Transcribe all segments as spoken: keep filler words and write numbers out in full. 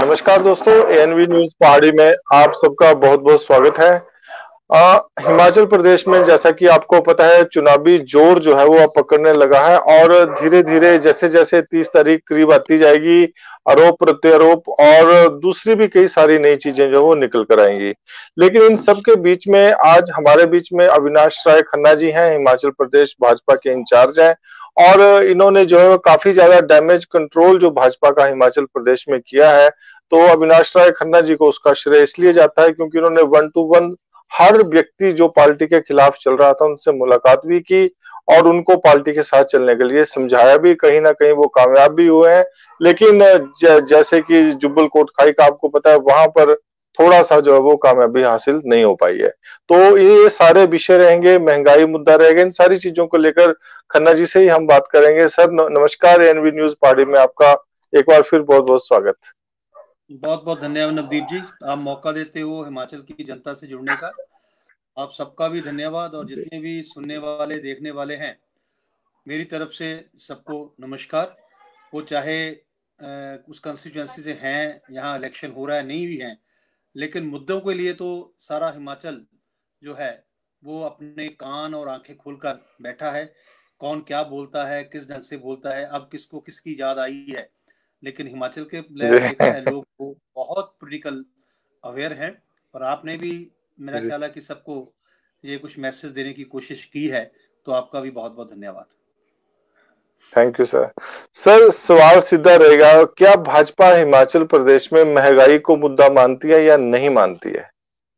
नमस्कार दोस्तों, एएनवी न्यूज पहाड़ी में आप सबका बहुत बहुत स्वागत है। आ, हिमाचल प्रदेश में जैसा कि आपको पता है चुनावी जोर जो है वो अब पकड़ने लगा है और धीरे धीरे जैसे जैसे तीस तारीख करीब आती जाएगी आरोप प्रत्यारोप और दूसरी भी कई सारी नई चीजें जो वो निकल कर आएंगी। लेकिन इन सब के बीच में आज हमारे बीच में अविनाश राय खन्ना जी हैं, हिमाचल प्रदेश भाजपा के इंचार्ज हैं और इन्होंने जो है काफी ज्यादा डैमेज कंट्रोल जो भाजपा का हिमाचल प्रदेश में किया है। तो अविनाश राय खन्ना जी को उसका श्रेय इसलिए जाता है क्योंकि उन्होंने वन टू वन हर व्यक्ति जो पार्टी के खिलाफ चल रहा था उनसे मुलाकात भी की और उनको पार्टी के साथ चलने के लिए समझाया भी। कहीं ना कहीं वो कामयाब भी हुए हैं। लेकिन ज, जैसे कि जुब्बल कोटखाई का आपको पता है वहां पर थोड़ा सा जो है वो कामयाबी हासिल नहीं हो पाई है। तो ये सारे विषय रहेंगे, महंगाई मुद्दा रहेगा, इन सारी चीजों को लेकर खन्ना जी से ही हम बात करेंगे। सर नमस्कार, एएनवी न्यूज पहाड़ी में आपका एक बार फिर बहुत बहुत स्वागत। बहुत बहुत धन्यवाद नवदीप जी, आप मौका देते हो हिमाचल की जनता से जुड़ने का। आप सबका भी धन्यवाद और जितने भी सुनने वाले देखने वाले हैं मेरी तरफ से सबको नमस्कार। वो चाहे उस कंस्टिट्यूएंसी से हैं, यहाँ इलेक्शन हो रहा है नहीं भी हैं, लेकिन मुद्दों के लिए तो सारा हिमाचल जो है वो अपने कान और आंखें खोलकर बैठा है। कौन क्या बोलता है, किस ढंग से बोलता है, अब किसको किसकी याद आई है, लेकिन हिमाचल के देखा है लोग वो बहुत पॉलिटिकल अवेयर हैं। और आपने भी मेरा ख्याल है कि सबको ये कुछ मैसेज देने की कोशिश की है, तो आपका भी बहुत बहुत धन्यवाद। Thank you sir. सर सवाल सीधा रहेगा, क्या भाजपा हिमाचल प्रदेश में महंगाई को मुद्दा मानती है या नहीं मानती है?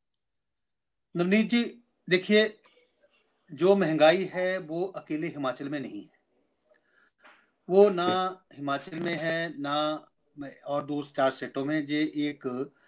नवनीत जी देखिए, जो महंगाई है वो अकेले हिमाचल में नहीं है, वो ना हिमाचल में है ना और दो चार स्टेटों में। ये एक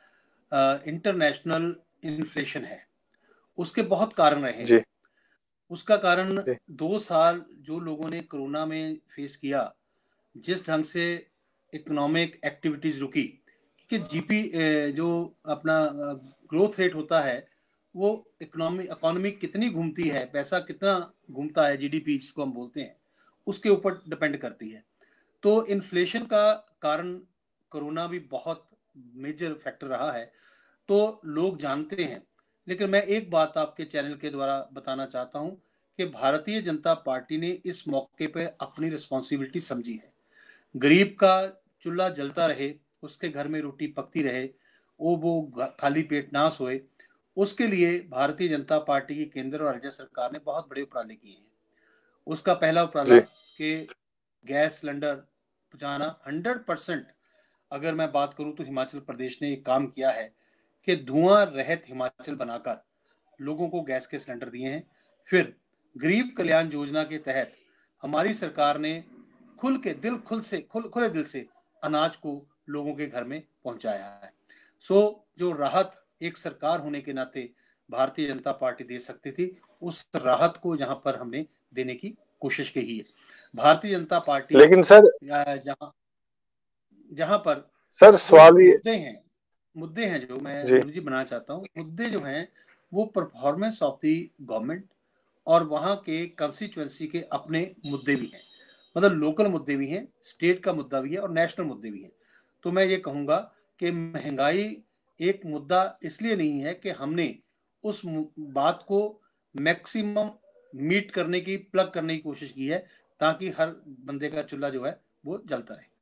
इंटरनेशनल इन्फ्लेशन है। उसके बहुत कारण रहे हैं। उसका कारण दो साल जो लोगों ने कोरोना में फेस किया, जिस ढंग से इकोनॉमिक एक्टिविटीज रुकी, क्योंकि जीपी जो अपना ग्रोथ रेट होता है वो इकोनॉमी इकोनॉमी कितनी घूमती है, पैसा कितना घूमता है, जीडीपी जिसको हम बोलते हैं, उसके ऊपर डिपेंड करती है। तो इन्फ्लेशन का कारण कोरोना भी बहुत मेजर फैक्टर रहा है, तो लोग जानते हैं। लेकिन मैं एक बात आपके चैनल के द्वारा बताना चाहता हूं कि भारतीय जनता पार्टी ने इस मौके पे अपनी रिस्पॉन्सिबिलिटी समझी है। गरीब का चूल्हा जलता रहे, उसके घर में रोटी पकती रहे, वो वो खाली पेट ना सोए, उसके लिए भारतीय जनता पार्टी की केंद्र और राज्य सरकार ने बहुत बड़े उपराले किए हैं। उसका पहला उपराला कि गैस सिलेंडर पहुंचाना हंड्रेड परसेंट। अगर मैं बात करूं तो हिमाचल प्रदेश ने एक काम किया है कि धुआं रहित हिमाचल बनाकर लोगों को गैस के सिलेंडर दिए हैं। फिर गरीब कल्याण योजना के तहत हमारी सरकार ने खुल के दिल खुल से खुल खुले दिल से अनाज को लोगों के घर में पहुंचाया है। सो जो राहत एक सरकार होने के नाते भारतीय जनता पार्टी दे सकती थी, उस राहत को यहाँ पर हमने देने की कोशिश की है। भारतीय जनता पार्टी लेकिन सर जहां जहां पर सर सवाल ये मुद्दे हैं मुद्दे हैं जो मैं जी बनाना चाहता हूँ, मुद्दे जो हैं वो परफॉर्मेंस ऑफ द गवर्नमेंट और वहां के कंस्टिट्यूएंसी के अपने मुद्दे भी हैं। मतलब लोकल मुद्दे भी हैं, स्टेट का मुद्दा भी है और नेशनल मुद्दे भी हैं। तो मैं ये कहूंगा कि महंगाई एक मुद्दा इसलिए नहीं है कि हमने उस बात को मैक्सिमम मीट करने की, प्लग करने की कोशिश की है ताकि हर बंदे का चूल्हा जो है वो जलता रहे।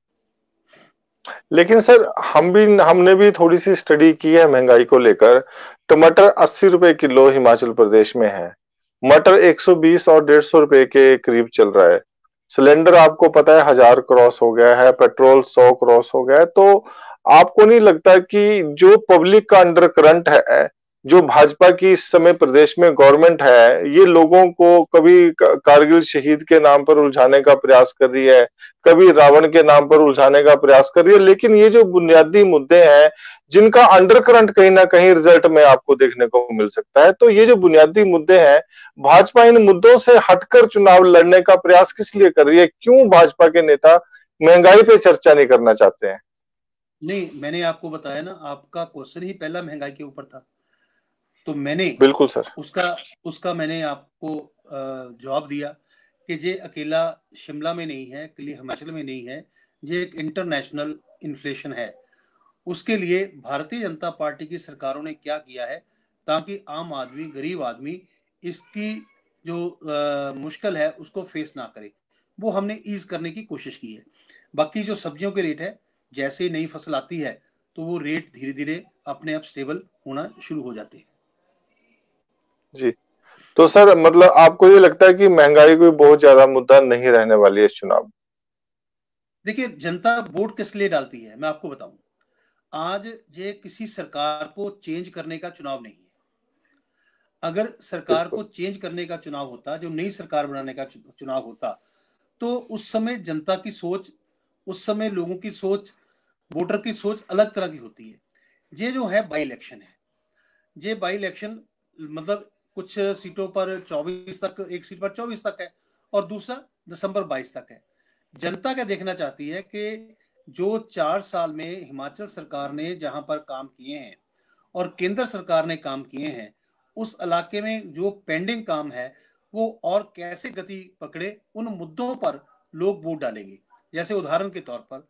लेकिन सर हम भी हमने भी थोड़ी सी स्टडी की है महंगाई को लेकर। टमाटर अस्सी रुपए किलो हिमाचल प्रदेश में है, मटर एक सौ बीस और डेढ़ सौ रुपए के करीब चल रहा है, सिलेंडर आपको पता है हजार क्रॉस हो गया है, पेट्रोल सौ क्रॉस हो गया है। तो आपको नहीं लगता कि जो पब्लिक का अंडर करंट है, जो भाजपा की इस समय प्रदेश में गवर्नमेंट है, ये लोगों को कभी कारगिल शहीद के नाम पर उलझाने का प्रयास कर रही है, कभी रावण के नाम पर उलझाने का प्रयास कर रही है। लेकिन ये जो बुनियादी मुद्दे हैं जिनका अंडर करंट कहीं ना कहीं रिजल्ट में आपको देखने को मिल सकता है, तो ये जो बुनियादी मुद्दे हैं, भाजपा इन मुद्दों से हटकर चुनाव लड़ने का प्रयास किस लिए कर रही है? क्यों भाजपा के नेता महंगाई पे चर्चा नहीं करना चाहते हैं? नहीं, मैंने आपको बताया ना, आपका क्वेश्चन ही पहला महंगाई के ऊपर था, तो मैंने बिल्कुल सर उसका उसका मैंने आपको जवाब दिया कि ये अकेला शिमला में नहीं है, अकेले हिमाचल में नहीं है, ये एक इंटरनेशनल इन्फ्लेशन है। उसके लिए भारतीय जनता पार्टी की सरकारों ने क्या किया है ताकि आम आदमी, गरीब आदमी इसकी जो आ, मुश्किल है उसको फेस ना करे, वो हमने ईज करने की कोशिश की है। बाकी जो सब्जियों के रेट है, जैसे नई फसल आती है तो वो रेट धीरे धीरे अपने आप स्टेबल होना शुरू हो जाते हैं। जी, तो सर मतलब आपको ये लगता है कि महंगाई कोई बहुत ज्यादा मुद्दा नहीं रहने वाली है इस चुनाव में? देखिए, जनता वोट किस लिए डालती है मैं आपको बताऊं। आज ये किसी सरकार को चेंज करने का चुनाव नहीं है। अगर सरकार बिल्कुल। को चेंज करने का चुनाव होता, जो नई सरकार बनाने का चुनाव होता, तो उस समय जनता की सोच, उस समय लोगों की सोच, वोटर की सोच अलग तरह की होती है। ये जो है बाई इलेक्शन है। ये बाई इलेक्शन मतलब कुछ सीटों पर चौबीस तक, एक सीट पर चौबीस तक है और दूसरा दिसंबर बाईस तक है। जनता क्या देखना चाहती है कि जो चार साल में हिमाचल सरकार ने जहां पर काम किए हैं और केंद्र सरकार ने काम किए हैं, उस इलाके में जो पेंडिंग काम है वो और कैसे गति पकड़े, उन मुद्दों पर लोग वोट डालेंगे। जैसे उदाहरण के तौर पर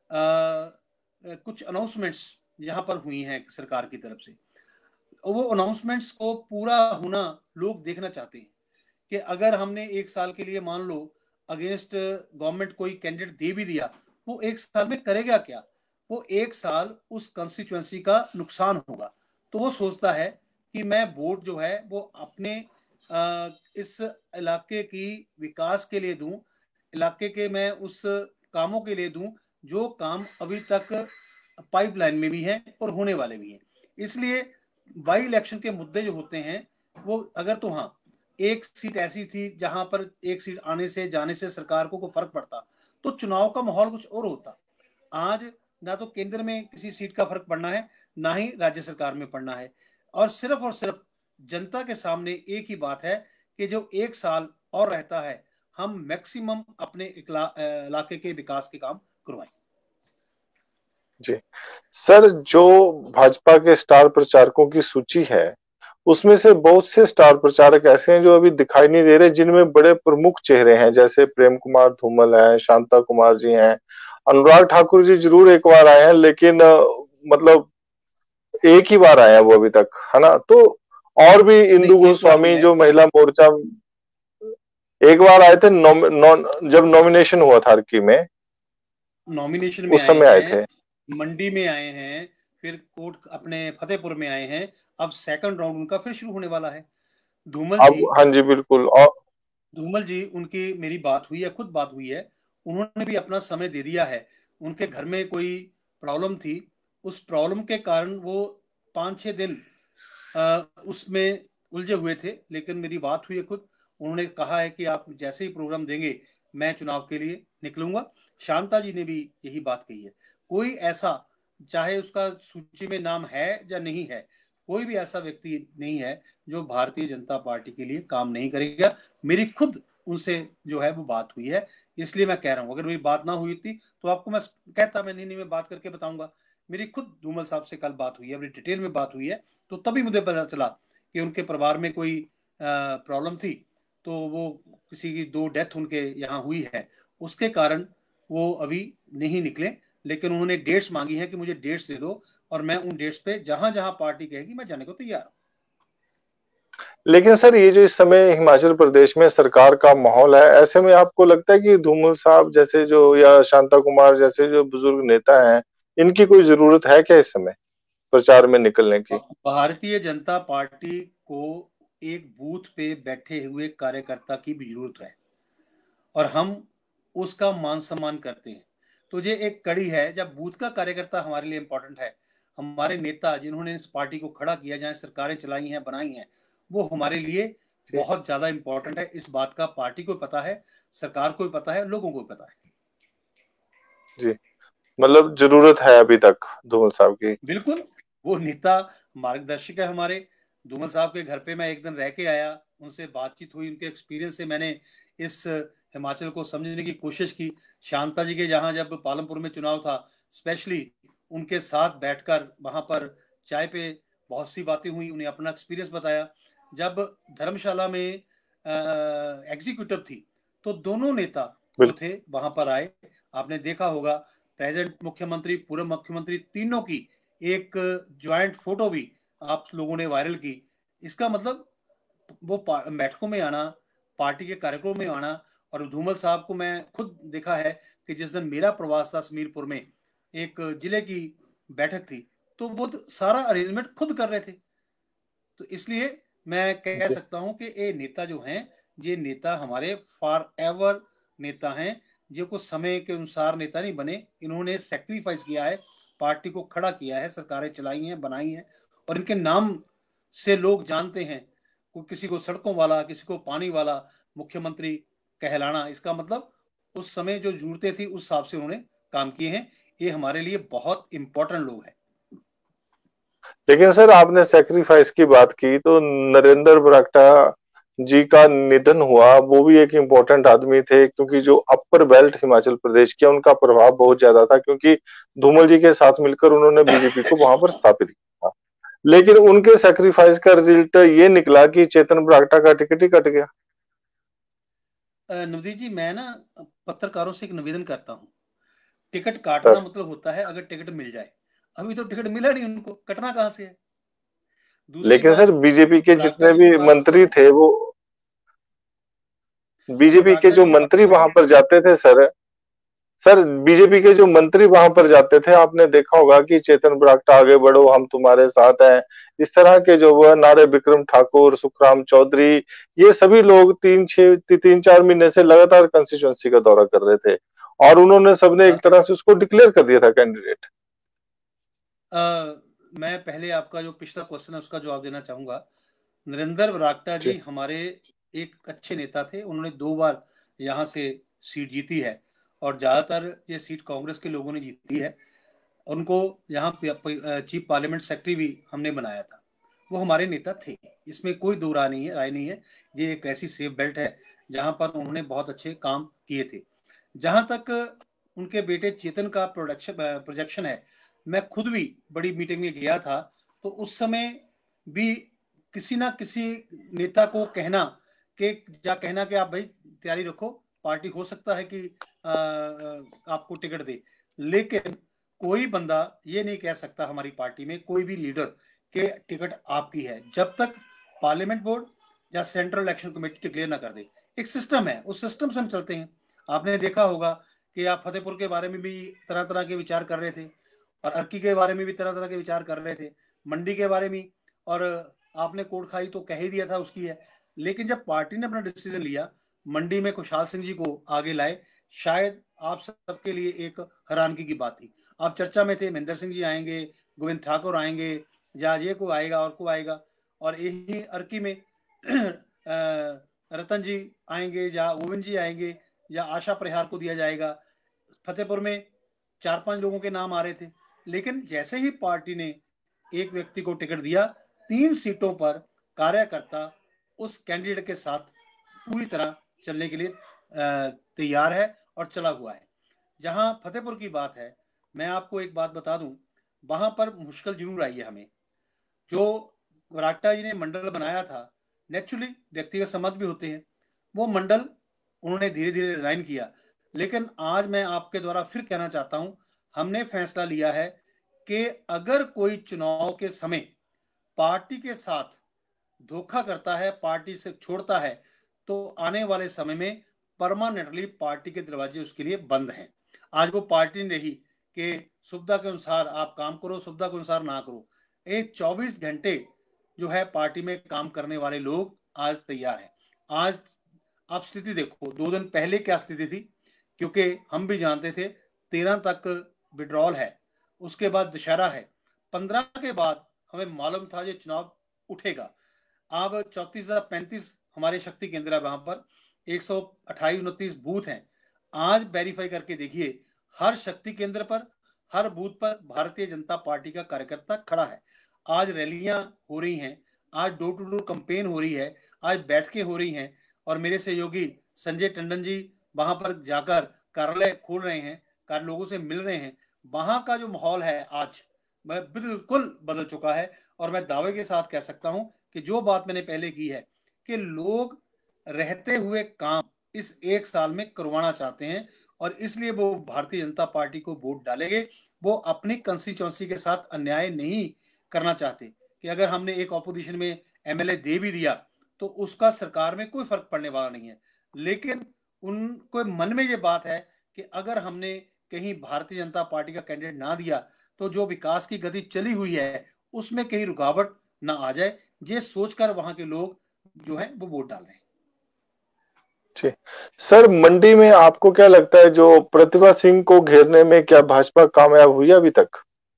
आ, कुछ अनाउंसमेंट्स यहाँ पर हुई हैं सरकार की तरफ से, वो अनाउंसमेंट्स को पूरा होना लोग देखना चाहते हैं कि अगर हमने एक साल के लिए मान लो अगेंस्ट गवर्नमेंट कोई कैंडिडेट दे भी दिया, वो एक साल में करेगा क्या? वो एक साल उस कंस्टिट्यूएंसी का नुकसान होगा। तो वो सोचता है कि मैं वोट जो है वो अपने आ, इस इलाके की विकास के लिए दूं, इलाके के मैं उस कामों के लिए दूं जो काम अभी तक पाइपलाइन में भी हैं और होने वाले भी हैं। इसलिए बाई इलेक्शन के मुद्दे जो होते हैं वो, अगर तो हाँ एक सीट ऐसी थी जहां पर एक सीट आने से जाने से सरकार को कोई फर्क पड़ता तो चुनाव का माहौल कुछ और होता। आज ना तो केंद्र में किसी सीट का फर्क पड़ना है, ना ही राज्य सरकार में पड़ना है, और सिर्फ और सिर्फ जनता के सामने एक ही बात है कि जो एक साल और रहता है हम मैक्सिमम अपने इलाके के विकास के काम करवाएं। जी सर, जो भाजपा के स्टार प्रचारकों की सूची है उसमें से बहुत से स्टार प्रचारक ऐसे हैं जो अभी दिखाई नहीं दे रहे, जिनमें बड़े प्रमुख चेहरे हैं, जैसे प्रेम कुमार धूमल हैं, शांता कुमार जी हैं, अनुराग ठाकुर जी जरूर एक बार आए हैं, लेकिन मतलब एक ही बार आए हैं वो अभी तक, है ना? तो और भी इंदु नहीं, ये तो गोस्वामी है। जो महिला मोर्चा, एक बार आए थे नॉम, नॉ, जब नॉमिनेशन हुआ था हरकी में, नॉमिनेशन में उस आए समय आए हैं, थे। मंडी में आए हैं, फिर कोट अपने फतेहपुर में आए हैं। अब सेकंड राउंड उनका फिर शुरू होने वाला है। धूमल अब जी, हाँ जी बिल्कुल। और धूमल जी उनकी मेरी बात हुई है, खुद बात हुई है, उन्होंने भी अपना समय दे दिया है। उनके घर में कोई प्रॉब्लम थी, उस प्रॉब्लम के कारण वो पाँच छः दिन आ, उसमें उलझे हुए थे, लेकिन मेरी बात हुई है खुद, उन्होंने कहा है कि आप जैसे ही प्रोग्राम देंगे मैं चुनाव के लिए निकलूंगा। शांता जी ने भी यही बात कही है। कोई ऐसा, चाहे उसका सूची में नाम है या नहीं है, कोई भी ऐसा व्यक्ति नहीं है जो भारतीय जनता पार्टी के लिए काम नहीं करेगा। मेरी खुद उनसे जो है वो बात हुई है, इसलिए मैं कह रहा हूं। अगर मेरी बात ना हुई थी तो आपको मैं कहता, मैं नहीं नहीं मैं बात करके बताऊंगा। मेरी खुद धूमल साहब से कल बात हुई है, बड़ी डिटेल में बात हुई है, तो तभी मुझे पता चला कि उनके परिवार में कोई प्रॉब्लम थी, तो वो किसी की दो डेथ उनके यहाँ हुई है, उसके कारण वो अभी नहीं निकले। लेकिन उन्होंने डेट्स मांगी है कि मुझे डेट्स दे दो, और मैं उन डेट्स पे जहां जहां पार्टी कहेगी मैं जाने को तैयार हूं। लेकिन सर, ये जो इस समय हिमाचल प्रदेश में सरकार का माहौल है, ऐसे में आपको लगता है कि धूमल साहब जैसे जो, या शांता कुमार जैसे जो बुजुर्ग नेता हैं, इनकी कोई जरूरत है क्या इस समय प्रचार में निकलने की? भारतीय जनता पार्टी को एक बूथ पे बैठे हुए कार्यकर्ता की भी जरूरत है, और हम उसका मान सम्मान करते हैं। तो ये एक कड़ी है, जब बूथ का कार्यकर्ता हमारे लिए इंपॉर्टेंट है, हमारे नेता जिन्होंने इस पार्टी को खड़ा किया, जहां सरकारें चलाई हैं, बनाई हैं, वो हमारे लिए जी बहुत ज्यादा इंपॉर्टेंट है। इस बात का पार्टी को पता है, सरकार को भी पता है, लोगों को भी पता है। जी, मतलब जरूरत है अभी तक धूमल साहब की। बिल्कुल, वो नेता मार्गदर्शक है हमारे। धूमल साहब के घर पे मैं एक दिन रह के आया, उनसे बातचीत हुई, उनके एक्सपीरियंस से मैंने इस हिमाचल को समझने की कोशिश की। शांता जी के जहाँ जब पालमपुर में चुनाव था, स्पेशली उनके साथ बैठकर वहां पर चाय पे बहुत सी बातें हुई, उन्हें अपना एक्सपीरियंस बताया। जब धर्मशाला में एग्जीक्यूटिव थी तो दोनों नेता जो थे वहां पर आए, आपने देखा होगा, प्रेजेंट मुख्यमंत्री, पूर्व मुख्यमंत्री, तीनों की एक ज्वाइंट फोटो भी आप लोगों ने वायरल की। इसका मतलब वो बैठकों में आना, पार्टी के कार्यक्रमों में आना, और धूमल साहब को मैं खुद देखा है कि जिस दिन मेरा प्रवास था समीरपुर में, एक जिले की बैठक थी, तो वो सारा अरेंजमेंट खुद कर रहे थे। तो इसलिए मैं कह सकता हूं कि ये नेता जो हैं, ये नेता हमारे फॉर एवर नेता हैं, जो कुछ समय के अनुसार नेता नहीं बने। इन्होंने सेक्रीफाइस किया है, पार्टी को खड़ा किया है, सरकारें चलाई हैं, बनाई हैं, और इनके नाम से लोग जानते हैं। किसी को सड़कों वाला, किसी को पानी वाला मुख्यमंत्री कहलाना, इसका मतलब उस समय जो जरूरतें थी उस हिसाब से उन्होंने काम किए हैं। ये हमारे लिए बहुत इंपॉर्टेंट लोग हैं। लेकिन सर, आपने सेक्रीफाइस की बात की, तो नरेंद्र बरागटा जी का निधन हुआ, वो भी एक इम्पोर्टेंट आदमी थे, क्योंकि जो अपर बेल्ट हिमाचल प्रदेश किया, उनका प्रभाव बहुत ज्यादा था, क्योंकि धूमल जी के साथ मिलकर उन्होंने बीजेपी को वहां पर स्थापित किया। लेकिन उनके सेक्रीफाइस का रिजल्ट ये निकला कि चेतन बरागटा का टिकट ही कट गया। नवदीप जी, मैं ना पत्रकारों से एक निवेदन करता हूँ, टिकट काटना मतलब होता है अगर टिकट मिल जाए। अभी तो टिकट मिला नहीं, उनको कटना कहां से है। दूसरी लेकिन सर, बात, बीजेपी के बरागटा जितने जी की भी बात मंत्री करूं, थे, वो मैं बीजेपी के बरागटा जी जो की बात मंत्री वहां करूं, पर जाते थे सर सर बीजेपी के जो मंत्री वहां पर जाते थे, आपने देखा होगा कि चेतन बरागटा आगे बढ़ो, हम तुम्हारे साथ हैं, इस तरह के जो वह नारे, विक्रम ठाकुर, सुखराम चौधरी, ये सभी लोग तीन छह ती, तीन चार महीने से लगातार कंस्टिट्यूंसी का दौरा कर रहे थे, और उन्होंने सबने एक तरह से उसको डिक्लेयर कर दिया था कैंडिडेट। मैं पहले आपका जो पिछला क्वेश्चन है उसका जवाब देना चाहूंगा। नरेंद्र बरागटा जी जी हमारे एक अच्छे नेता थे, उन्होंने दो बार यहाँ से सीट जीती है, और ज्यादातर ये सीट कांग्रेस के लोगों ने जीती है। उनको यहाँ चीफ पार्लियामेंट सेक्रेटरी भी हमने बनाया था। वो हमारे नेता थे, इसमें कोई दो राय नहीं है राय नहीं है ये एक ऐसी सेफ बेल्ट है जहां पर उन्होंने बहुत अच्छे काम किए थे। जहां तक उनके बेटे चेतन का प्रोडक्शन प्रोजेक्शन है, मैं खुद भी बड़ी मीटिंग में गया था, तो उस समय भी किसी ना किसी नेता को कहना कि या कहना कि आप भाई तैयारी रखो, पार्टी हो सकता है कि आ, आपको टिकट दे। लेकिन कोई बंदा ये नहीं कह सकता, हमारी पार्टी में कोई भी लीडर, के टिकट आपकी है, जब तक पार्लियामेंट बोर्ड या सेंट्रल इलेक्शन कमेटी डिक्लेयर ना कर दे। एक सिस्टम है, उस सिस्टम से हम चलते हैं। आपने देखा होगा कि आप फतेहपुर के बारे में भी तरह तरह के विचार कर रहे थे, और अर्की के बारे में भी तरह तरह के विचार कर रहे थे, मंडी के बारे में, और आपने कोट खाई तो कह ही दिया था उसकी है। लेकिन जब पार्टी ने अपना डिसीजन लिया, मंडी में खुशहाल सिंह जी को आगे लाए, शायद आप सबके लिए एक हैरानगी की बात थी। आप चर्चा में थे, महेंद्र सिंह जी आएंगे, गोविंद ठाकुर आएंगे, या ये को आएगा और को आएगा, और यही अर्की में रतन जी आएंगे, या गोविंद जी आएंगे, या आशा परिहार को दिया जाएगा। फतेहपुर में चार पांच लोगों के नाम आ रहे थे। लेकिन जैसे ही पार्टी ने एक व्यक्ति को टिकट दिया, तीन सीटों पर कार्यकर्ता उस कैंडिडेट के साथ पूरी तरह चलने के लिए तैयार है और चला हुआ है। जहां फतेहपुर की बात है, मैं आपको एक बात बता दूं, वहां पर मुश्किल जरूर आई है हमें। जो बरागटा जी ने मंडल बनाया था, नेचुरली व्यक्तिगत सम्मत भी होते हैं, वो मंडल उन्होंने धीरे धीरे रिजाइन किया। लेकिन आज मैं आपके द्वारा फिर कहना चाहता हूं, हमने फैसला लिया है कि अगर कोई चुनाव के समय पार्टी के साथ धोखा करता है, पार्टी से छोड़ता है, तो आने वाले समय में परमानेंटली पार्टी के दरवाजे उसके लिए बंद हैं। आज वो पार्टी नहीं रही कि सुविधा के अनुसार आप काम करो, सुविधा के अनुसार ना करो। एक चौबीस घंटे जो है पार्टी में काम करने वाले लोग आज तैयार हैं। आज आप स्थिति देखो, दो दिन पहले क्या स्थिति थी, क्योंकि हम भी जानते थे तेरह तक विड्रॉल है, उसके बाद दशहरा है, पंद्रह के बाद हमें मालूम था ये चुनाव उठेगा। अब चौतीस हजार पैंतीस हमारे शक्ति केंद्र है, वहां पर एक सौ अट्ठाईस उनतीस बूथ हैं। आज वेरीफाई करके देखिए, हर शक्ति केंद्र पर, हर बूथ पर भारतीय जनता पार्टी का कार्यकर्ता खड़ा है। आज रैलियां हो रही हैं, आज डोर टू डोर कंपेन हो रही है, आज बैठकें हो रही हैं, और मेरे सहयोगी संजय टंडन जी वहां पर जाकर कार्यालय खोल रहे हैं, कार लोगों से मिल रहे हैं। वहां का जो माहौल है आज वह बिल्कुल बदल चुका है, और मैं दावे के साथ कह सकता हूं कि जो बात मैंने पहले की है कि लोग रहते हुए काम इस एक साल में करवाना चाहते हैं, और इसलिए वो भारतीय जनता पार्टी को वोट डालेंगे। वो अपनी कंस्टिट्यूंसी के साथ अन्याय नहीं करना चाहते कि अगर हमने एक ऑपोजिशन में एमएलए दे भी दिया तो उसका सरकार में कोई फर्क पड़ने वाला नहीं है। लेकिन उनको मन में ये बात है कि अगर हमने कहीं भारतीय जनता पार्टी का कैंडिडेट ना दिया तो जो विकास की गति चली हुई है उसमें कहीं रुकावट ना आ जाए, ये सोचकर वहां के लोग जो है वो वोट डाल रहे हैं। जी सर, मंडी में आपको क्या लगता है जो प्रतिभा सिंह को घेरने में क्या भाजपा कामयाब हुई अभी तक?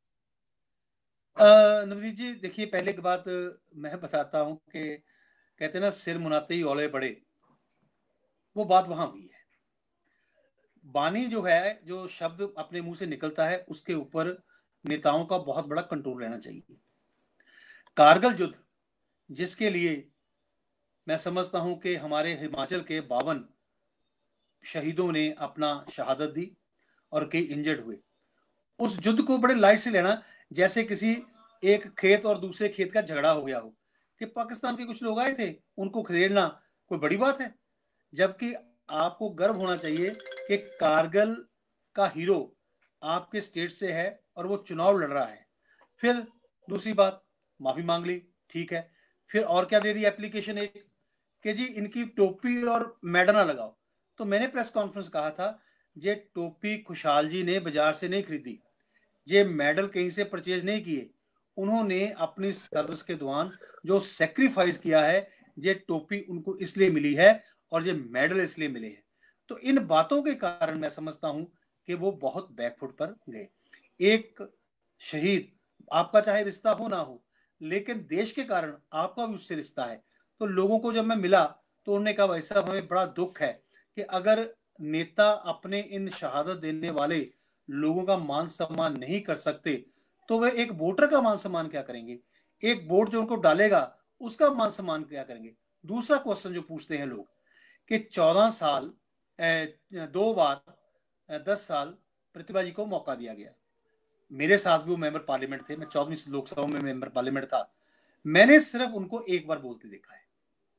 नवदीप जी देखिए, पहले की बात मैं बताता हूं कि कहते ना सिर मुनाते ही औले पड़े, वो बात वहां हुई है। बानी जो है, जो शब्द अपने मुंह से निकलता है उसके ऊपर नेताओं का बहुत बड़ा कंट्रोल रहना चाहिए। कारगिल युद्ध जिसके लिए मैं समझता हूं कि हमारे हिमाचल के बावन शहीदों ने अपना शहादत दी और कई इंजर्ड हुए, उस युद्ध को बड़े लाइट से लेना जैसे किसी एक खेत और दूसरे खेत का झगड़ा हो गया हो कि पाकिस्तान के कुछ लोग आए थे उनको खदेड़ना कोई बड़ी बात है। जबकि आपको गर्व होना चाहिए कि कारगिल का हीरो आपके स्टेट से है और वो चुनाव लड़ रहा है। फिर दूसरी बात, माफी मांग ली, ठीक है, फिर और क्या दे दी एप्लीकेशन एक कि जी इनकी टोपी और मेडल ना लगाओ। तो मैंने प्रेस कॉन्फ्रेंस कहा था, ये टोपी खुशहाल जी ने बाजार से नहीं खरीदी, ये मेडल कहीं से परचेज नहीं किए, उन्होंने अपनी सर्विस के दौरान जो सेक्रीफाइस किया है, ये टोपी उनको इसलिए मिली है और ये मेडल इसलिए मिले हैं। तो इन बातों के कारण मैं समझता हूं कि वो बहुत बैकफुट पर गए। एक शहीद आपका चाहे रिश्ता हो ना हो, लेकिन देश के कारण आपका भी उससे रिश्ता है। तो लोगों को जब मैं मिला तो उन्होंने कहा भाई साहब हमें बड़ा दुख है कि अगर नेता अपने इन शहादत देने वाले लोगों का मान सम्मान नहीं कर सकते तो वे एक वोटर का मान सम्मान क्या करेंगे, एक वोट जो उनको डालेगा उसका मान सम्मान क्या करेंगे। दूसरा क्वेश्चन जो पूछते हैं लोग कि चौदह साल दो बार दस साल प्रतिभा जी को मौका दिया गया, मेरे साथ भी वो मेंबर पार्लियामेंट थे, मैं चौदहवीं लोकसभा में मेंबर पार्लियामेंट था, मैंने सिर्फ उनको एक बार बोलते देखा है।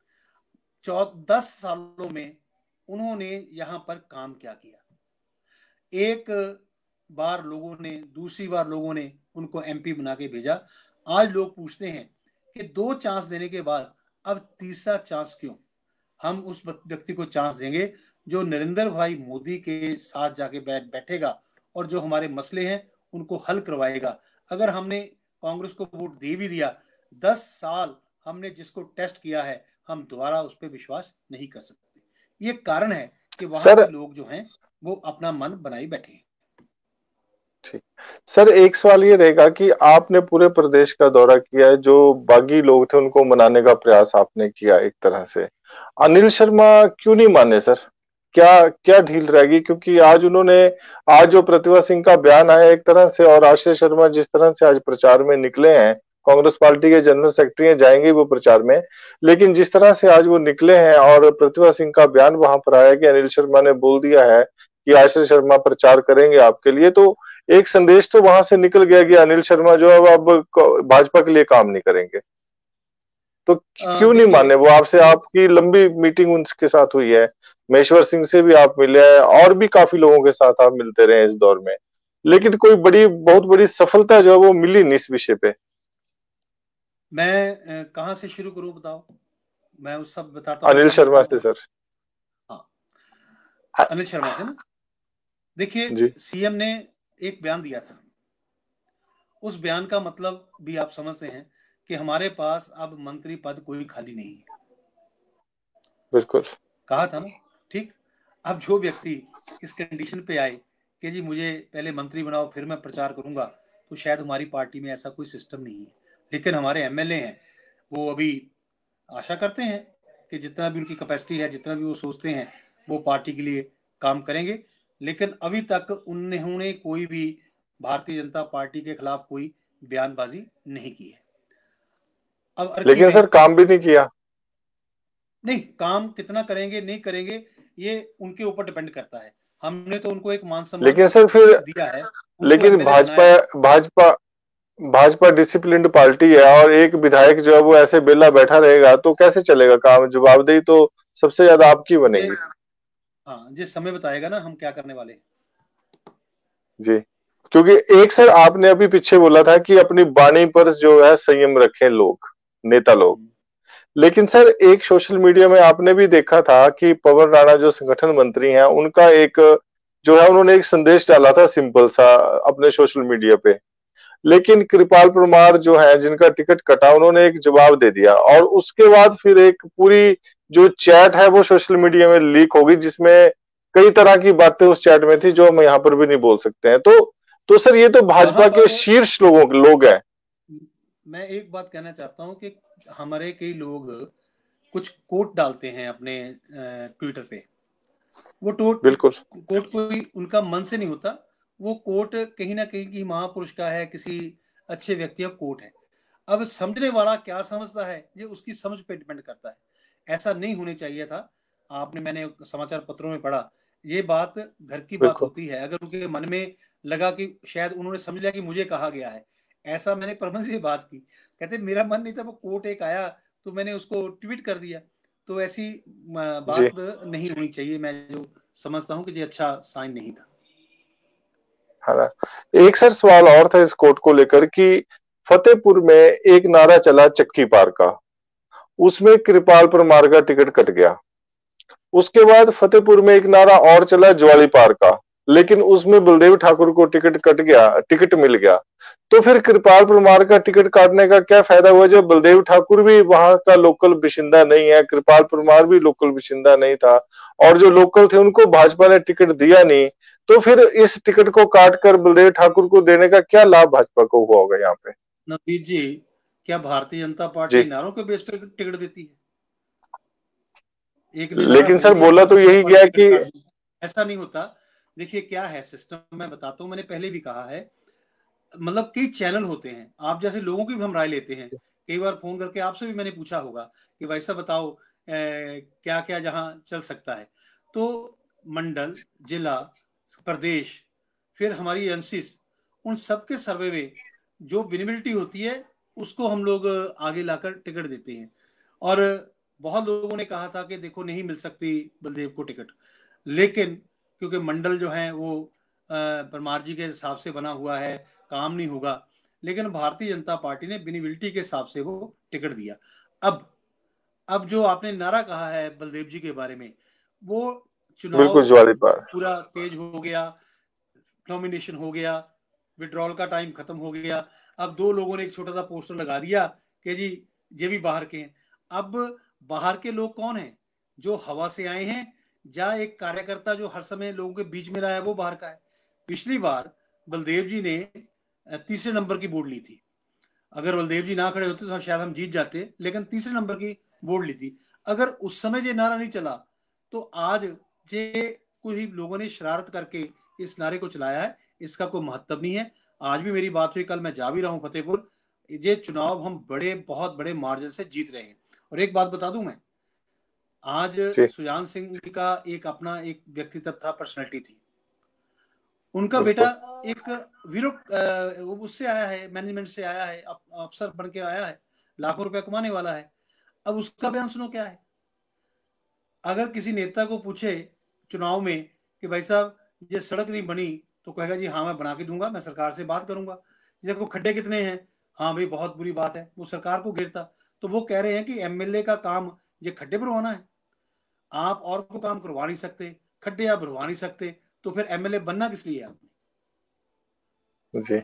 दस सालों में उन्होंने यहां पर काम क्या किया, एक बार लोगों ने, दूसरी बार लोगों ने उनको एमपी बना के भेजा। आज लोग पूछते हैं कि दो चांस देने के बाद अब तीसरा चांस क्यों? हम उस व्यक्ति को चांस देंगे जो नरेंद्र भाई मोदी के साथ जाके बैठ बैठेगा और जो हमारे मसले हैं उनको हल करवाएगा। अगर हमने कांग्रेस को वोट दे भी दिया, दस साल हमने जिसको टेस्ट किया है, हम दोबारा उस पर विश्वास नहीं कर सकते। ये कारण है कि वहां के लोग जो हैं वो अपना मन बनाए बैठे हैं। ठीक सर, एक सवाल ये रहेगा कि आपने पूरे प्रदेश का दौरा किया है, जो बागी लोग थे उनको मनाने का प्रयास आपने किया एक तरह से, अनिल शर्मा क्यों नहीं माने सर? क्या क्या ढील रहेगी? क्योंकि आज उन्होंने, आज जो प्रतिभा सिंह का बयान आया एक तरह से, और आश्रय शर्मा जिस तरह से आज प्रचार में निकले हैं, कांग्रेस पार्टी के जनरल सेक्रेटरी जाएंगे वो प्रचार में, लेकिन जिस तरह से आज वो निकले हैं और प्रतिभा सिंह का बयान वहां पर आया कि अनिल शर्मा ने बोल दिया है कि आश्रय शर्मा प्रचार करेंगे आपके लिए, तो एक संदेश तो वहां से निकल गया कि अनिल शर्मा जो है अब भाजपा के लिए काम नहीं करेंगे। तो क्यों नहीं माने वो आपसे? आपकी लंबी मीटिंग उनके साथ हुई है, महेश्वर सिंह से भी आप मिले हैं और भी काफी लोगों के साथ आप मिलते रहे इस दौर में, लेकिन कोई बड़ी बहुत बड़ी सफलता जो है वो मिली नहीं इस विषय पे। मैं कहां से शुरू करूं बताओ? मैं उस सब बताता हूं। अनिल शर्मा से सर। हाँ, अनिल शर्मा से ना, देखिए सीएम ने एक बयान दिया था, उस बयान का मतलब भी आप समझते हैं कि हमारे पास अब मंत्री पद कोई खाली नहीं है। बिल्कुल कहा था ना, ठीक। अब जो व्यक्ति इस कंडीशन पे आए कि जी मुझे पहले मंत्री बनाओ फिर मैं प्रचार करूंगा, तो शायद हमारी पार्टी में ऐसा कोई सिस्टम नहीं है। लेकिन हमारे एमएलए हैं, वो अभी आशा करते हैं कि जितना भी उनकी कैपेसिटी है, जितना भी वो सोचते हैं, वो पार्टी के लिए काम करेंगे। लेकिन अभी तक उन्होंने कोई भी भारतीय जनता पार्टी के खिलाफ कोई बयानबाजी नहीं की है। अब लेकिन सर काम भी नहीं किया। नहीं, काम कितना करेंगे नहीं करेंगे ये उनके ऊपर डिपेंड करता है। हमने तो उनको एक मान सम्मान लेकिन सर फिर दिया है। लेकिन भाजपा भाजपा भाजपा डिसिप्लिन्ड पार्टी है और एक विधायक जो है वो ऐसे बेला बैठा रहेगा तो कैसे चलेगा काम? जवाबदेही तो सबसे ज्यादा आपकी बनेगी। हाँ, जिस समय बताएगा ना हम क्या करने वाले। जी क्योंकि एक सर आपने अभी पीछे बोला था कि अपनी वाणी पर जो है संयम रखें लोग, नेता लोग। लेकिन सर एक सोशल मीडिया में आपने भी देखा था कि पवन राणा जो संगठन मंत्री हैं, उनका एक जो है उन्होंने एक संदेश डाला था सिंपल सा अपने सोशल मीडिया पे। लेकिन कृपाल परमार जो है जिनका टिकट कटा, उन्होंने एक जवाब दे दिया और उसके बाद फिर एक पूरी जो चैट है वो सोशल मीडिया में लीक हो गई, जिसमें कई तरह की बातें उस चैट में थी जो हम यहाँ पर भी नहीं बोल सकते हैं। तो तो सर ये तो भाजपा के शीर्ष लोगों लोग हैं। मैं एक बात कहना चाहता हूँ कि हमारे कई लोग कुछ कोट डालते हैं अपने ट्विटर पे, वो टोट बिल्कुल कोट कोई उनका मन से नहीं होता, वो कोट कहीं ना कहीं की महापुरुष का है, किसी अच्छे व्यक्ति का कोट है। अब समझने वाला क्या समझता है ये उसकी समझ पे डिपेंड करता है। ऐसा नहीं होने चाहिए था। आपने मैंने समाचार पत्रों में पढ़ा, ये बात घर की बात होती है। अगर उनके मन में लगा कि शायद उन्होंने समझ लिया कि मुझे कहा गया है, ऐसा मैंने प्रबंध से बात की, कहते मेरा मन नहीं था, वो कोट एक आया तो मैंने उसको ट्वीट कर दिया। तो ऐसी बात नहीं होनी चाहिए। मैं जो समझता हूं कि ये अच्छा साइन नहीं था। हाँ, एक सर सवाल और था इस कोट को लेकर कि फतेहपुर में एक नारा चला चक्की पार का, उसमें कृपाल परमार का टिकट कट गया। उसके बाद फतेहपुर में एक नारा और चला ज्वाली पार का, लेकिन उसमें बलदेव ठाकुर को टिकट कट गया, टिकट मिल गया। तो फिर कृपाल परमार का टिकट काटने का क्या फायदा हुआ जब बलदेव ठाकुर भी वहां का लोकल बाशिंदा नहीं है, कृपाल परमार भी लोकल बाशिंदा नहीं था, और जो लोकल थे उनको भाजपा ने टिकट दिया नहीं। तो फिर इस टिकट को काटकर बलदेव ठाकुर को देने का क्या लाभ भाजपा को हुआ होगा यहाँ पे? नवीद जी, क्या भारतीय जनता पार्टी नारों के बेस पर टिकट देती है? एक ने लेकिन सर बोला तो यही गया कि ऐसा नहीं होता। देखिए क्या है सिस्टम, मैं बताता हूँ, मैंने पहले भी कहा है, मतलब कई चैनल होते हैं, आप जैसे लोगों की भी हम राय लेते हैं। कई बार फोन करके आपसे भी मैंने पूछा होगा कि भाई साहब बताओ ए, क्या क्या जहां चल सकता है। तो मंडल, जिला, प्रदेश, फिर हमारी एजेंसीज, उन सबके सर्वे में जो विजिबिलिटी होती है उसको हम लोग आगे लाकर टिकट देते हैं। और बहुत लोगों ने कहा था कि देखो नहीं मिल सकती बलदेव को टिकट, लेकिन क्योंकि मंडल जो है वो परमार जी के हिसाब से बना हुआ है, काम नहीं होगा, लेकिन भारतीय जनता पार्टी ने विजिबिलिटी के हिसाब से वो टिकट दिया। अब अब जो आपने नारा कहा है बलदेव जी के बारे में, वो चुनाव पूरा तेज हो गया, नॉमिनेशन हो गया, विड्रॉल का टाइम खत्म हो गया। अब दो लोगों ने एक छोटा सा पोस्टर लगा दिया कि जी ये भी बाहर के हैं। अब बाहर के लोग कौन हैं? जो हवा से आए हैं, जहाँ एक कार्यकर्ता जो हर समय लोगों के बीच में रहा है वो बाहर का है। पिछली बार बलदेव जी ने तीसरे नंबर की वोट ली थी। अगर बलदेव जी ना खड़े होते तो शायद हम जीत जाते, लेकिन तीसरे नंबर की वोट ली थी। अगर उस समय ये नारा नहीं चला तो आज जे कुछ लोगों ने शरारत करके इस नारे को चलाया है, इसका कोई महत्व नहीं है। आज भी मेरी बात हुई, कल मैं जा भी रहा हूं फतेहपुर, ये चुनाव हम बड़े बहुत बड़े मार्जिन से जीत रहे हैं। और एक बात बता दूं मैं, आज सुजान सिंह का एक अपना एक व्यक्तित्व था, पर्सनैलिटी थी। उनका बेटा एक वीरो उससे आया है, मैनेजमेंट से आया है, अफसर बन के आया है, लाखों रुपया कमाने वाला है। अब उसका बयान सुनो क्या है। अगर किसी नेता को पूछे चुनाव में कि भाई साहब ये सड़क नहीं बनी, तो कहेगा जी हाँ मैं बना के दूंगा, मैं सरकार से बात करूंगा। देखो खड्डे कितने हैं, हाँ भाई बहुत बुरी बात है, वो सरकार को घेरता। तो वो कह रहे हैं कि एमएलए का काम ये खड्डे भरवाना है, आप और को काम करवा नहीं सकते, खड्डे आप भरवा नहीं सकते, तो फिर एमएलए बनना किस लिए आपने? जी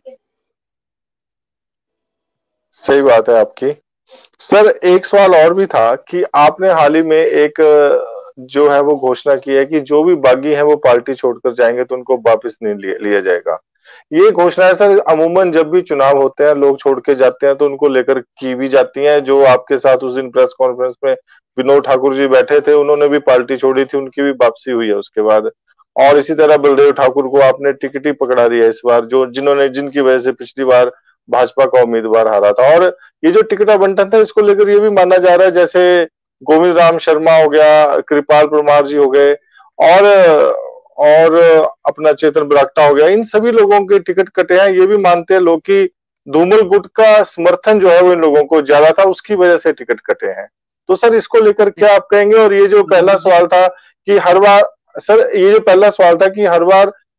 सही बात है आपकी। सर एक सवाल और भी था कि आपने हाल ही में एक जो है वो घोषणा की है कि जो भी बागी हैं वो पार्टी छोड़कर जाएंगे तो उनको वापस नहीं लिया, लिया जाएगा। ये घोषणा है सर अमूमन जब भी चुनाव होते हैं लोग छोड़ के जाते हैं तो उनको लेकर की भी जाती हैं। जो आपके साथ उस दिन प्रेस कॉन्फ्रेंस में विनोद ठाकुर जी बैठे थे, उन्होंने भी पार्टी छोड़ी थी, उनकी भी वापसी हुई है उसके बाद। और इसी तरह बलदेव ठाकुर को आपने टिकट ही पकड़ा दिया इस बार, जो जिन्होंने जिनकी वजह से पिछली बार भाजपा का उम्मीदवार हारा था। और ये जो टिकट आवंटन था इसको लेकर ये भी माना जा रहा है जैसे गोविंद राम शर्मा हो गया, कृपाल परमार जी हो गए, और और अपना चेतन बरागटा हो गया, इन सभी लोगों के टिकट कटे हैं। ये भी मानते हैं लोग कि धूमल गुट का समर्थन जो है वो इन लोगों को ज्यादा था, उसकी वजह से टिकट कटे हैं। तो सर इसको लेकर क्या आप कहेंगे? और ये जो पहला सवाल था कि हर बार, सर ये जो पहला सवाल था कि हर बार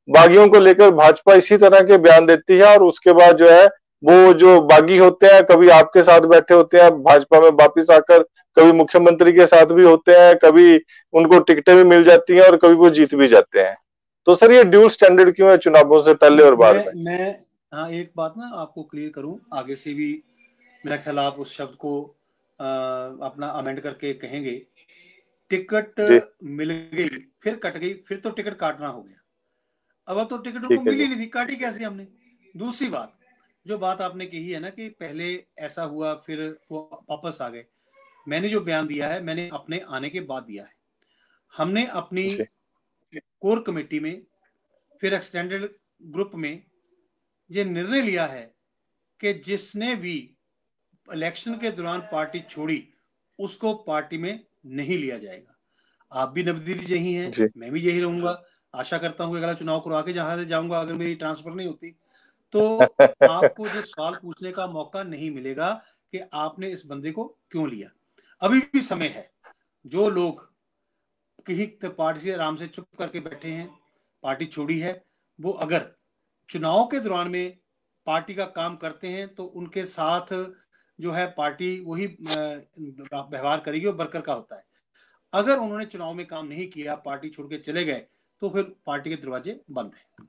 बागियों को लेकर भाजपा इसी तरह के बयान देती है और उसके बाद जो है वो जो बागी होते हैं कभी आपके साथ बैठे होते हैं भाजपा में वापिस आकर, कभी मुख्यमंत्री के साथ भी होते हैं, कभी उनको टिकटें भी मिल जाती हैं और कभी वो जीत भी जाते हैं। तो सर ये ड्यूल स्टैंडर्ड क्यों है चुनावों से पहले और बाद में? मैं हाँ एक बात ना आपको क्लियर करूं, आगे से भी मेरा ख्याल आप उस शब्द को आ, अपना अमेंड करके कहेंगे। टिकट मिल गई फिर कट गई, फिर तो टिकट काटना हो गया। अब तो टिकट उनको मिली नहीं थी, काटी कैसे हमने? दूसरी बात, जो बात आपने कही है ना कि पहले ऐसा हुआ फिर वो वापस आ गए, मैंने जो बयान दिया है मैंने अपने आने के बाद दिया है। हमने अपनी कोर कमेटी में फिर एक्सटेंडेड ग्रुप में ये निर्णय लिया है कि जिसने भी इलेक्शन के दौरान पार्टी छोड़ी उसको पार्टी में नहीं लिया जाएगा। आप भी नवदीप यही हैं, मैं भी यही रहूंगा। आशा करता हूँ अगला चुनाव करवा के जहां से जाऊंगा, अगर मेरी ट्रांसफर नहीं होती तो आपको जो सवाल पूछने का मौका नहीं मिलेगा कि आपने इस बंदे को क्यों लिया। अभी भी समय है, जो लोग किसी पार्टी से आराम से चुप करके बैठे हैं, पार्टी छोड़ी है, वो अगर चुनाव के दौरान में पार्टी का काम करते हैं तो उनके साथ जो है पार्टी वही व्यवहार करेगी और वर्कर का होता है। अगर उन्होंने चुनाव में काम नहीं किया, पार्टी छोड़ के चले गए, तो फिर पार्टी के दरवाजे बंद हैं।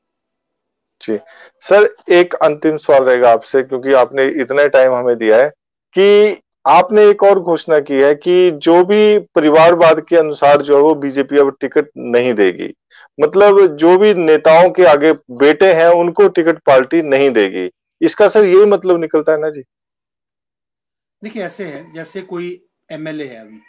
जी सर, एक अंतिम सवाल रहेगा आपसे, क्योंकि आपने इतना टाइम हमें दिया है कि आपने एक और घोषणा की है कि जो भी परिवारवाद के अनुसार जो है वो बीजेपी अब टिकट नहीं देगी, मतलब जो भी नेताओं के आगे बेटे हैं उनको टिकट पार्टी नहीं देगी। इसका सर यही मतलब निकलता है ना जी? देखिए ऐसे है, जैसे कोई एमएलए है, अभी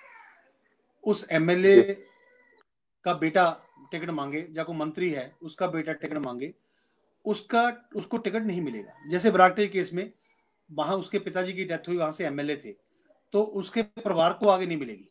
उस एमएलए का बेटा टिकट मांगे या कोई मंत्री है उसका बेटा टिकट मांगे, उसका उसको टिकट नहीं मिलेगा। जैसे बरागटे केस में वहां उसके पिताजी की डेथ हुई, वहां से एमएलए थे, तो उसके परिवार को आगे नहीं मिलेगी।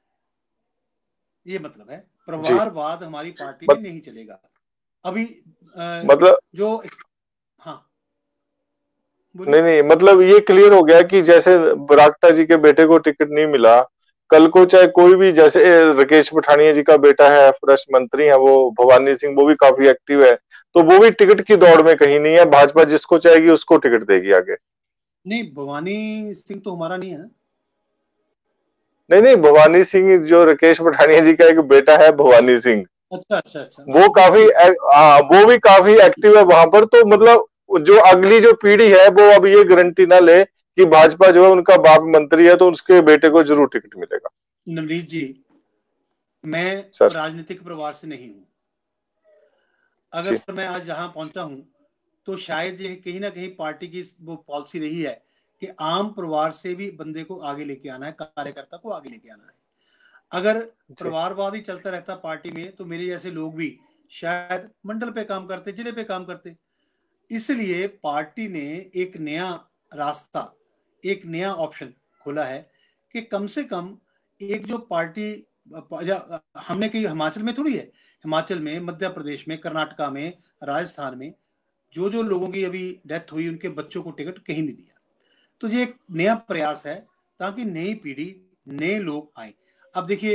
ये मतलब है परिवारवाद हमारी पार्टी में नहीं चलेगा अभी। आ, मतलब जो हाँ नहीं नहीं मतलब ये क्लियर हो गया कि जैसे बरागटा जी के बेटे को टिकट नहीं मिला, कल को चाहे कोई भी, जैसे राकेश पठानिया जी का बेटा है, फॉरेस्ट मंत्री है वो भवानी सिंह, वो भी काफी एक्टिव है, तो वो भी टिकट की दौड़ में कहीं नहीं है। भाजपा जिसको चाहेगी उसको टिकट देगी आगे। नहीं, भवानी सिंह तो हमारा नहीं है ना। नहीं नहीं भवानी सिंह जो राकेश पठानिया जी का एक बेटा है भवानी सिंह, अच्छा अच्छा अच्छा, वो काफी हाँ वो भी काफी एक्टिव है वहां पर। तो मतलब जो अगली जो पीढ़ी है वो अब ये गारंटी ना ले कि भाजपा जो है उनका बाप मंत्री है तो उसके बेटे को जरूर टिकट मिलेगा। नवनीत जी, मैं राजनीतिक परिवार से नहीं हूं। अगर मैं आज जहां पहुंचा हूं तो शायद ये कहीं ना कहीं पार्टी की वो पॉलिसी रही है कि आम परिवार से भी बंदे को आगे लेके आना है, कार्यकर्ता को आगे लेके आना है। अगर परिवारवाद ही चलता रहता पार्टी में तो मेरे जैसे लोग भी शायद मंडल पे काम करते, जिले पे काम करते। इसलिए पार्टी ने एक नया रास्ता, एक नया ऑप्शन खोला है कि कम से कम एक जो पार्टी, हमने कही हिमाचल में थोड़ी है, हिमाचल में, मध्य प्रदेश में, कर्नाटका में, राजस्थान में जो जो लोगों की अभी डेथ हुई उनके बच्चों को टिकट कहीं नहीं दिया। तो ये एक नया प्रयास है ताकि नई पीढ़ी, नए लोग आए। अब देखिए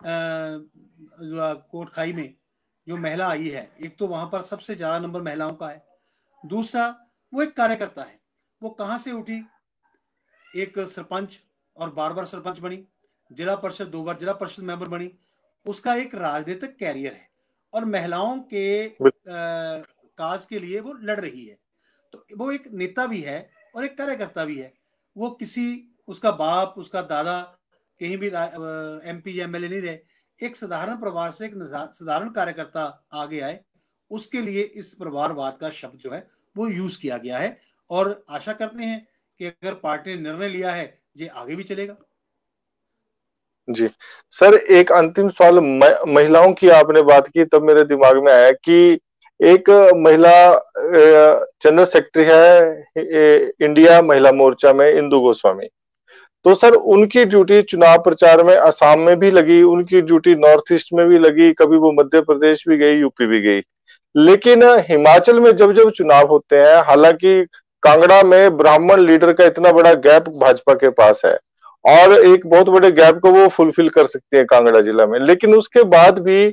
कोटखाई में जो महिला आई है, एक तो वहां पर सबसे ज्यादा नंबर महिलाओं का है, दूसरा वो एक कार्यकर्ता है। वो कहां से उठी, एक सरपंच और बार बार सरपंच बनी, जिला परिषद दो बार जिला परिषद मेंबर बनी, उसका एक राजनीतिक कैरियर है और महिलाओं के आ, काज के लिए वो लड़ रही है। तो वो एक नेता भी है और एक कार्यकर्ता भी है। वो किसी, उसका बाप, उसका दादा कहीं भी एमपी एमएलए नहीं रहे, एक साधारण परिवार से एक साधारण कार्यकर्ता आगे आए, उसके लिए इस परिवारवाद का शब्द जो है वो यूज किया गया है। और आशा करते हैं कि अगर पार्टी ने निर्णय लिया है ये आगे भी चलेगा। जी सर, एक अंतिम सवाल, महिलाओं की आपने बात की तब मेरे दिमाग में आया कि एक महिला जनरल सेक्रेटरी है इंडिया महिला मोर्चा में, इंदु गोस्वामी, तो सर उनकी ड्यूटी चुनाव प्रचार में असम में भी लगी, उनकी ड्यूटी नॉर्थ ईस्ट में भी लगी, कभी वो मध्य प्रदेश भी गई, यूपी भी गई, लेकिन हिमाचल में जब जब चुनाव होते हैं, हालांकि कांगड़ा में ब्राह्मण लीडर का इतना बड़ा गैप भाजपा के पास है और एक बहुत बड़े गैप को वो फुलफिल कर सकती है कांगड़ा जिला में, लेकिन उसके बाद भी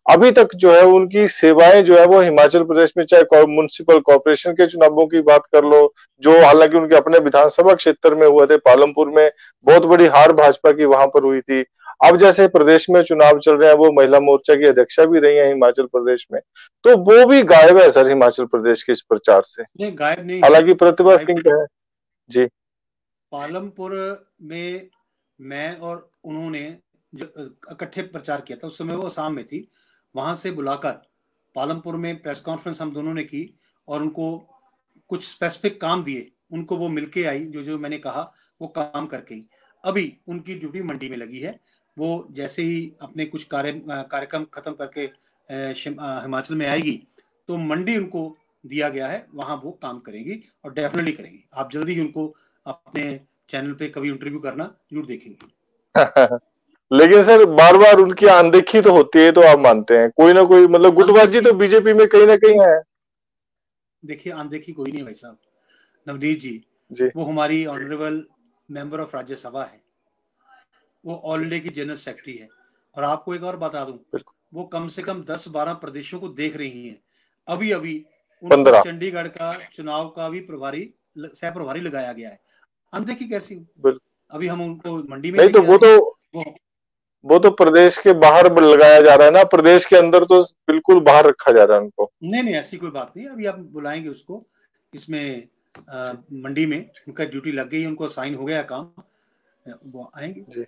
अभी तक जो है उनकी सेवाएं जो है वो हिमाचल प्रदेश में, चाहे म्युनिसिपल कॉर्पोरेशन के चुनावों की बात कर लो, जो हालांकि उनके अपने विधानसभा क्षेत्र में हुए थे, पालमपुर में बहुत बड़ी हार भाजपा की वहां पर हुई थी। अब जैसे प्रदेश में चुनाव चल रहे हैं, वो महिला मोर्चा की अध्यक्षा भी रही है हिमाचल प्रदेश में, तो वो भी गायब है सर हिमाचल प्रदेश के इस प्रचार से। नहीं, गायब नहीं है, हालांकि प्रतिभा सिंह जो है जी, पालमपुर में मैं और उन्होंने जो इकट्ठे प्रचार किया था, उस समय वो असम में थी, वहां से बुलाकर पालमपुर में प्रेस कॉन्फ्रेंस हम दोनों ने की और उनको कुछ स्पेसिफिक काम दिए, उनको वो मिलके आई, जो जो मैंने कहा वो काम करके ही। अभी उनकी ड्यूटी मंडी में लगी है, वो जैसे ही अपने कुछ कार्य कार्यक्रम खत्म करके हिमाचल में आएगी तो मंडी उनको दिया गया है, वहां वो काम करेगी और डेफिनेटली करेगी। आप जल्दी ही उनको अपने चैनल पे कभी इंटरव्यू करना जरूर देखेंगे। लेकिन सर बार बार उनकी अनदेखी तो होती है, तो आप मानते हैं कोई ना कोई मतलब गुटबाजी तो बीजेपी में कहीं ना कहीं है? देखिए, अनदेखी कोई नहीं है भाई साहब, नवनीत जी, जी, वो हमारी ऑनरेबल मेंबर ऑफ राज्यसभा है, वो ऑलरेडी की जनरल सेक्रेटरी है, और आपको एक और बता दूं, वो कम से कम दस बारह प्रदेशों को देख रही हैं। अभी अभी उनको चंडीगढ़ का चुनाव का भी प्रभारी सह प्रभारी लगाया गया है। अनदेखी कैसी? अभी हम उनको मंडी में नहीं तो वो तो वो, वो तो प्रदेश के बाहर लगाया जा रहा है ना, प्रदेश के अंदर तो बिल्कुल बाहर रखा जा रहा है उनको। नहीं नहीं, ऐसी कोई बात नहीं, अभी आप बुलाएंगे उसको, इसमें आ, मंडी में उनका ड्यूटी लग गई, उनको साइन हो गया काम, वो आएंगे जी।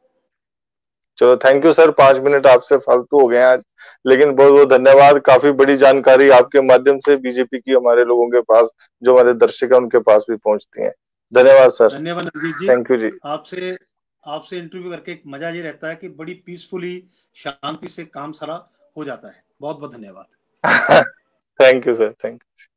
चलो थैंक यू सर, पांच मिनट आपसे फालतू हो गए आज, लेकिन बहुत बहुत धन्यवाद। काफी बड़ी जानकारी आपके माध्यम से बीजेपी की हमारे लोगों के पास, जो हमारे दर्शक है उनके पास भी पहुंचती है। धन्यवाद सर। धन्यवाद नवजीत जी, थैंक यू जी। आपसे आपसे इंटरव्यू करके एक मजा ये रहता है कि बड़ी पीसफुली शांति से काम सारा हो जाता है। बहुत बहुत धन्यवाद। Thank you sir, thank you.